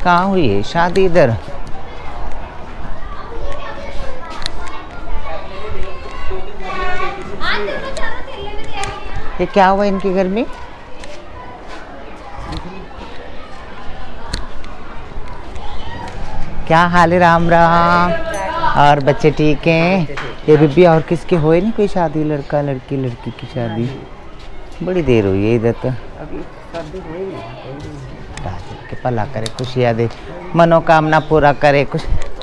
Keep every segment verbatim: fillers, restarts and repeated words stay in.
कहाँ हुई है शादी? इधर ये क्या हुआ इनके घर में? क्या हाल है? राम राम। और बच्चे ठीक हैं? ये बीबी और किसके हुए नहीं कोई शादी? लड़का लड़की लड़की की शादी बड़ी देर हुई है इधर तो। के भला करे, खुशियाँ दे, मनोकामना पूरा करे। कुछ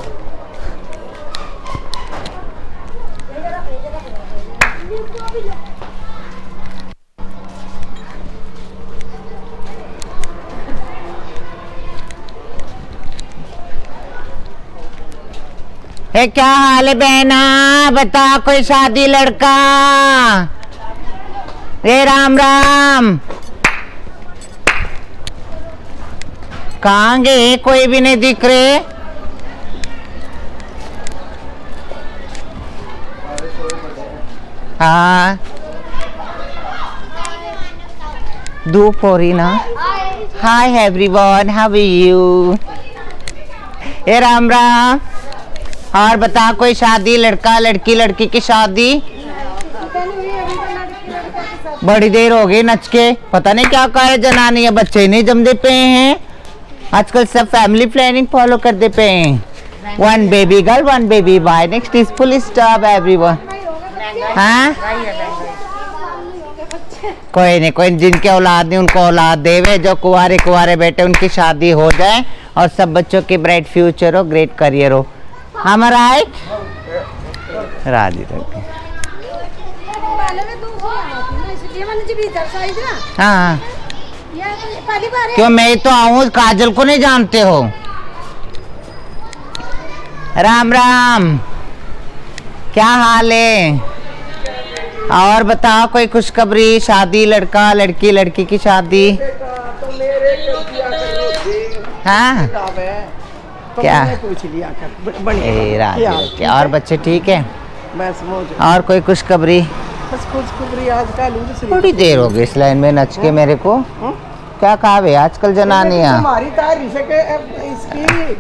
है क्या हाल है बहना? बता कोई शादी लड़का? रे राम राम। कहाँ गए? कोई भी नहीं दिख रहे। हाँ धूप हो रही ना। Hi everyone, how are you? ए राम राम। और बता कोई शादी लड़का लड़की लड़की की शादी? बड़ी देर हो गई नच के, पता नहीं क्या करे जनानी है, बच्चे नहीं जमदे पे हैं आजकल। सब फैमिली प्लानिंग फॉलो करते पे हैं। One baby girl one baby boy, next is full stop everyone. हाँ कोई नहीं, कोई जिनके औलाद नहीं उनको औलाद देवे, जो कुंवारे कुंवारे बेटे उनकी शादी हो जाए और सब बच्चों की ब्राइट फ्यूचर हो, ग्रेट करियर हो। हमारा राजी रखे। हाँ क्यों मैं तो आऊँ? काजल को नहीं जानते हो? राम राम, क्या हाल है? और बताओ कोई खुशखबरी? शादी लड़का लड़की लड़की की शादी? हाँ क्या पूछ लिया कर। और बच्चे ठीक है? और कोई खुशखबरी? खुशखबरी आजकल बड़ी देर हो गई इस लाइन में नच के मेरे को। हुँ? क्या कहा वे आजकल जनानियाँ? तुम्हारी तारीफ के इसकी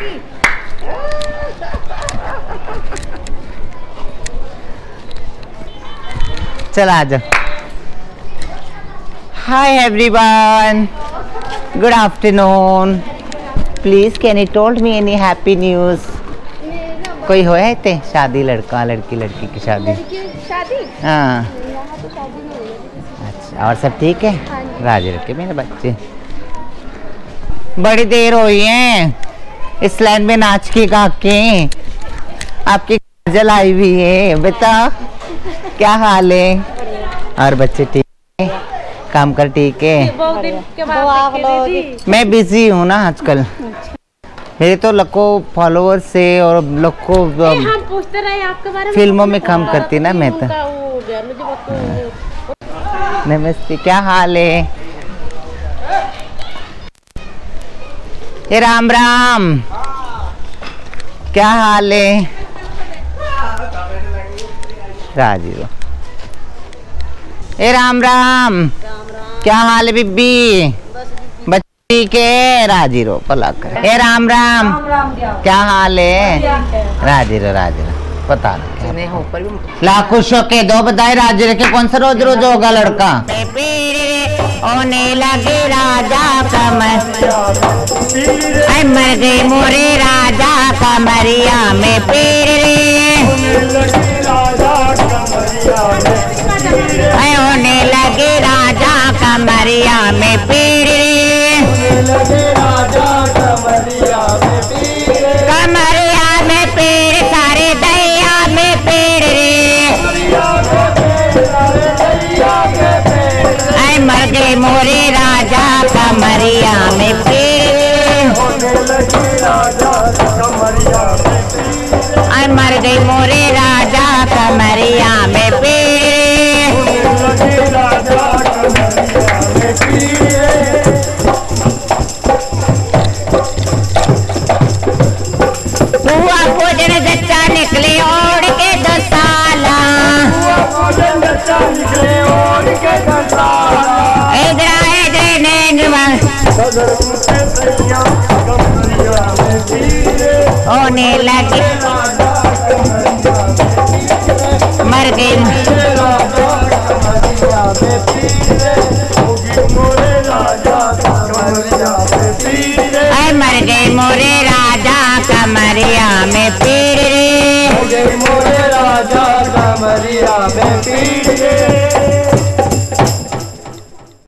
चल आ जाओ। Hi everyone, good afternoon. Please can you told me any happy news? कोई हो है ते शादी लड़का लड़की लड़की की शादी? शादी हाँ तो शादी नहीं है। अच्छा और सब ठीक है? हाँ राजी रखे मेरे बच्चे। बड़ी देर हुई है इस लाइन में नाच के गा के। आपकी काजल आई हुई है, बता क्या हाल है? और बच्चे ठीक है? काम कर ठीक है? मैं बिजी हूँ ना आजकल, मेरे तो लखों फॉलोअर्स से और लखों हम पूछते रहे आपके बारे में। फिल्मों में काम करती ना मैं तो। नमस्ते, क्या हाल है? ये राम राम, क्या हाल है? राजी रो। ए राम राम, क्या हाल है बीबी? बच्ची के राजी रो भला कर। ए राम राम, क्या हाल है? राजी रो राजी रो, पता नहीं लाख खुश होके दो बधाई। राजी रखे कौन सा रोज रोज होगा लड़का? ओने लगे राजा कमर, मर गए मोरे राजा कमरिया में पीर होने लगे राजा कमरिया में पीर। कमरिया में पीर, सारे दैया में पीर रे। मर गए मोरे राजा कमरिया में पीर। मर गई मोरे राजा कमरिया में पीर। हुआ भोजन जच्चा निकले ओढ़ के दो साला। इधर आए होने लगी, मर गई ऐ मर गए मोरे राजा कमरिया में पीर रे, मोरे राजा कमरिया में पीर।